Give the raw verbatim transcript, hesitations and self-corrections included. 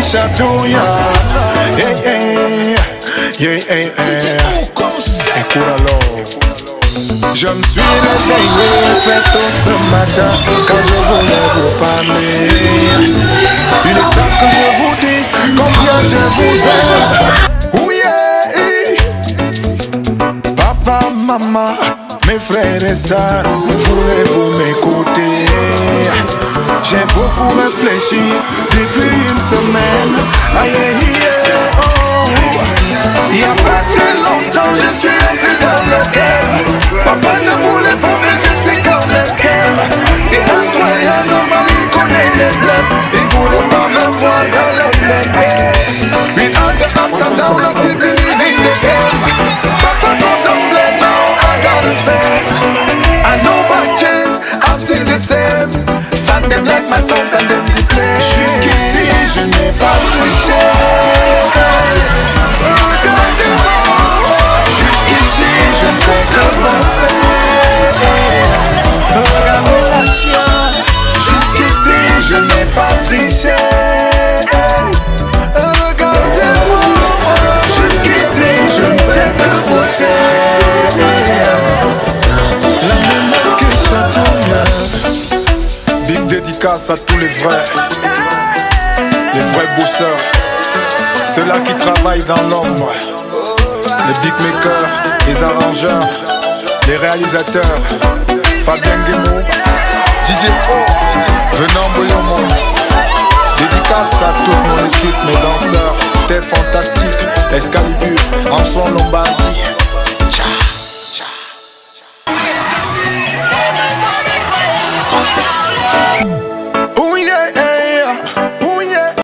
chatouilla. Hey, hey, yeah, hey, hey. Écoute alors. Je me suis réveillé très tôt ce matin quand je voulais vous parler. Il est temps que je vous dise combien je vous aime. Oh yeah. Papa, maman, mes frères et sœurs, voulez-vous m'écouter? J'ai beaucoup réfléchi depuis une semaine. Aïe, aïe, aïe, oh. Il y a pas très longtemps, je suis entré dans le cœur. Papa ne voulait pas, mais je sais quand même qu'elle. C'est incroyable, normal, il connaît les bleus. Il voulait pas me voir dans le bled. With all the ups and downs, I still believe in the game. Papa knows I'm blessed, now I got a faith. I know my change, I'm still the same. Fan them like my sons and them declare. Jusqu'ici, je n'ai pas triché. Jusqu'ici, je ne fais que penser. Regardez la chienne. Jusqu'ici, je n'ai pas triché. Regardez-moi. Jusqu'ici, je ne fais que bosser. La menace que chatouille. Big dédicace à tous les vrais, les vrais bosseurs, ceux-là qui travaillent dans l'ombre, les beatmakers, les arrangeurs, les réalisateurs, Fabien Guémot, D J O, Venant Boyomo. Dédicace à toute mon équipe, mes danseurs, Steph Fantastique, Excalibur, en son long